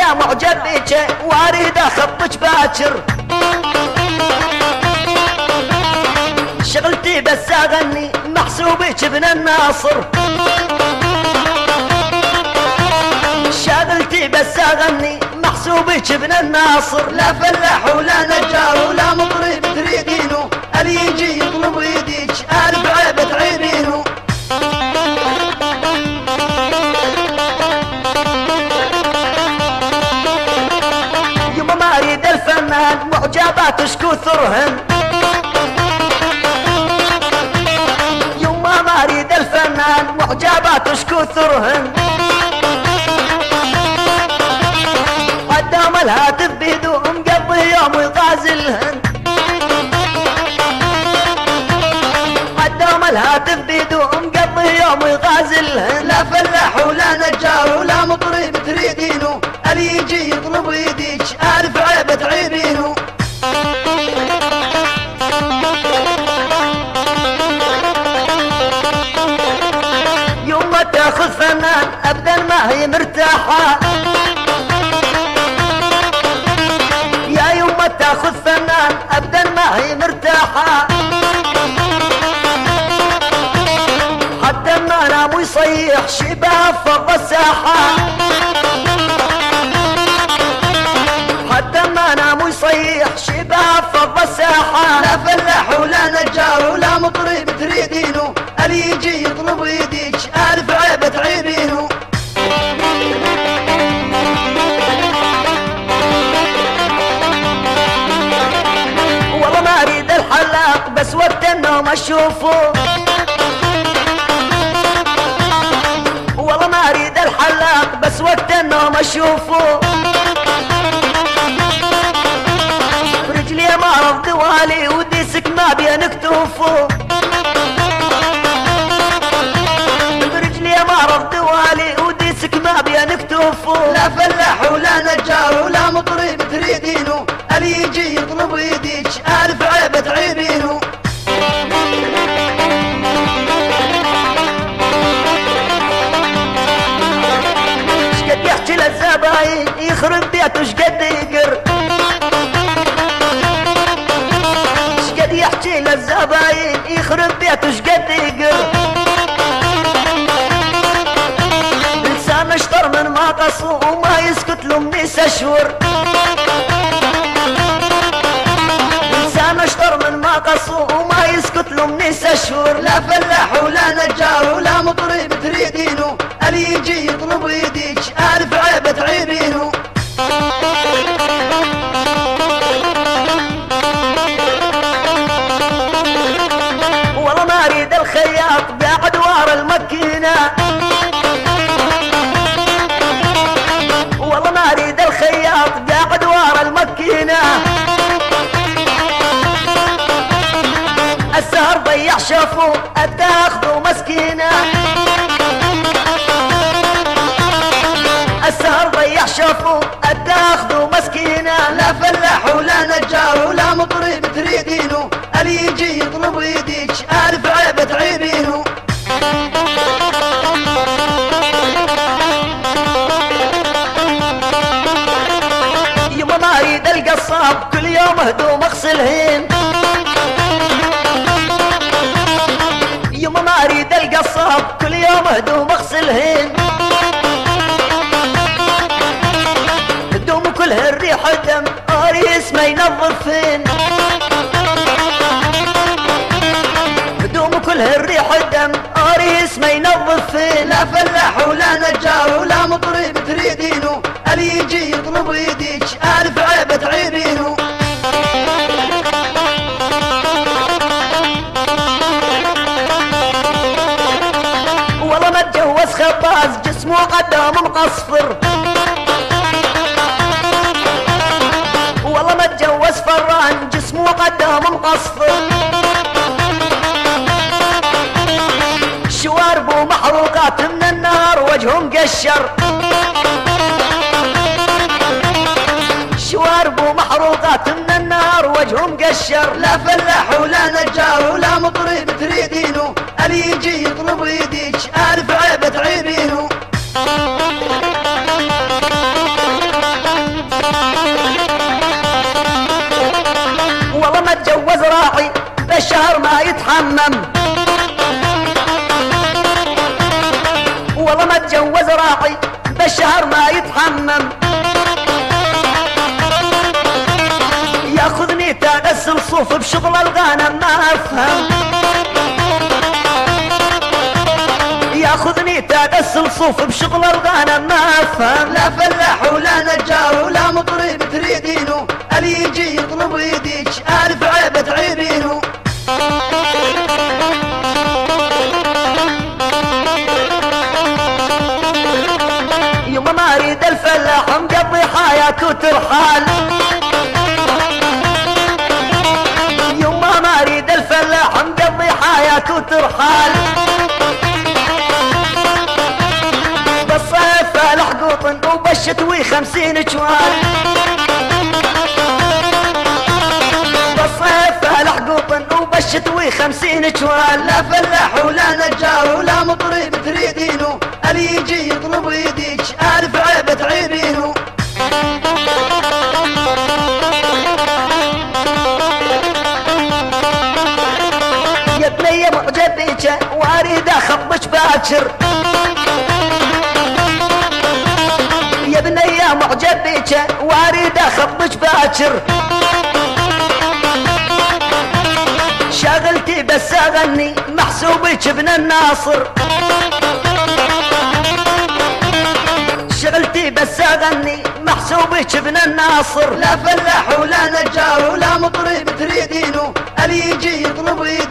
يا معجب بيك واريد اخطك باكر، شغلتي بس اغني محسوبك ابن الناصر، شغلتي بس اغني محسوبك ابن الناصر. لا فلاح ولا نجار ولا مطرب تريدينه، اللي يجي يطلب يديك الف عيبه تعيبينه. يما ما اريد الفنان معجبات كثرهن، يما ما اريد الفنان معجبات كثرهن، قدام الهاتف بيدو مقضي يوم ويغازلهن، قدام الهاتف بيدو مقضي يوم ويغازلهن. لا فلاح ولا نجار ولا مطرب تريدينه، اللي يجي يطلب يديك الف عيبه تعيبينه. يوم ما تاخذ فنان ابدا ما هي مرتاحه، يا يوم ما تاخذ فنان ابدا ما هي مرتاحه، حتى ما نام ويصيح شبه فض الساحه، حتى ما نام ويصيح شبه فض الساحه. لا فلاح ولا نجار ولا مطرب تريدينه، اللي يجي يطلب يديك الف عيبه تعيبينه. والله ما اريد الحلاق بس وقت النوم اشوفه، والله ما اريد الحلاق بس وقت النوم اشوفه، برجلي مرض دوالي وديسك ما بين كتوفه، برجلي مرض دوالي وديسك ما بين كتوفه. لا فلاح ولا نجار ولا مطرب تريدينه، اللي يجي يطلب يديك الف عيبه تعيبينه. شقد يحكي للزباين يخرب بيته شقد يقر، شقد يحكي للزباين يخرب بيته شقد يقر، لسان اشطر من ما قصو وما يسكت له من اشهر، لسان اشطر من ما قصو وما يسكت له من اشهر. لا فلاح ولا نجار ولا مطرب تريدينه، اللي يجي يطلب يديك الف عيبه تعيبينه. والله ما اريد الخياط قاعد ورا الماكينه، والله ما اريد الخياط قاعد ورا الماكينه، السهر ضيع شافه اتاخذه مسكينه، السهر ضيع شافه اتاخذه مسكينه. لا فلاح ولا نجار ولا مطرب تريدينه، اللي يجي يطلب يديك الف عيبه تعيبينه. يما ما اريد القصاب كل يوم هدوم اغسلهن، يما ما اريد القصاب كل يوم هدوم اغسلهن، هدوم كلها الريح دم اريس ما ينظفهن، هدوم كلها الريح دم اريس ما ينظفهن. لا فلاح ولا نجار ولا مطرب تريدينه، اللي يجي يطلب يديك الف عيبه تعيبينه. والله ما اتجوز خباز جسمه قدام مقصفر، والله ما اتجوز فران جسمه قدام مقصفر، شواربه محروقات من النار وجهه مقشر، شواربه محروقات من النار وجهه مقشر. لا فلاح ولا نجار ولا مطرب تريدينه، اللي يجي يطلب يديك الف عيبه تعيبينه. الشهر ما يتحمم ياخذني تغسل صوف بشغل الغنم ما افهم ياخذني تغسل صوف بشغل الغنم ما افهم لا فلاح ولا نجار ولا مطرب تريدينه اللي يجي يطلب يديك الف عيبه تعيبينه يوم ما اريد الفلاح مقضي حياته ترحال يوم ما اريد الفلاح مقضي حياته ترحال بالصيف الحقوط وبالشتوي 50 جوال بالصيف الحقوط وبالشتوي 50 جوال لا فلاح ولا نجار ولا مطرب تريدينه اللي يجي يطلب يديك الف عيبه تعيبينه يا بنية معجبيك واريد اخبش باكر يا بنية معجبيك واريد اخبش باكر شغلتي بس اغني محسوبك ابن الناصر شغلتي بس اغني محسوبك ابن الناصر لا فلاح ولا نجار ولا مطرب تريدينه اللي يجي يطلب يديك